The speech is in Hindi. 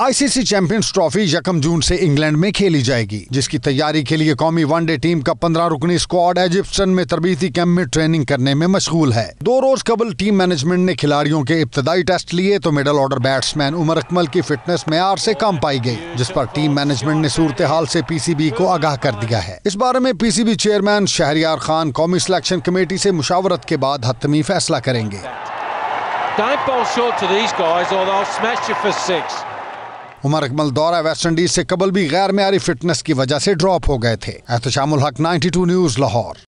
आईसीसी चैंपियंस ट्रॉफी 1 जून से इंग्लैंड में खेली जाएगी, जिसकी तैयारी के लिए कौमी वनडे टीम का 15 रुकनी स्क्वाड एजिप्टन में तरबीती कैंप में ट्रेनिंग करने में मशगूल है। 2 रोज कबल टीम मैनेजमेंट ने खिलाड़ियों के इब्तदाई टेस्ट लिए तो middle order batsman Umar Akmal की फिटनेस मेयार से कम पाई गई, जिस पर टीम मैनेजमेंट ने सूरत हाल से पीसीबी को आगाह कर दिया है। इस बारे में पीसीबी चेयरमैन शहरियार खान कौमी सिलेक्शन कमेटी से मुशावरत के बाद हतमी फैसला करेंगे। उमर अकमल दौरा वेस्ट इंडीज से कबल भी गैर मेयारी फिटनेस की वजह से ड्रॉप हो गए थे। एहतशामुल हक 92 न्यूज़ लाहौर।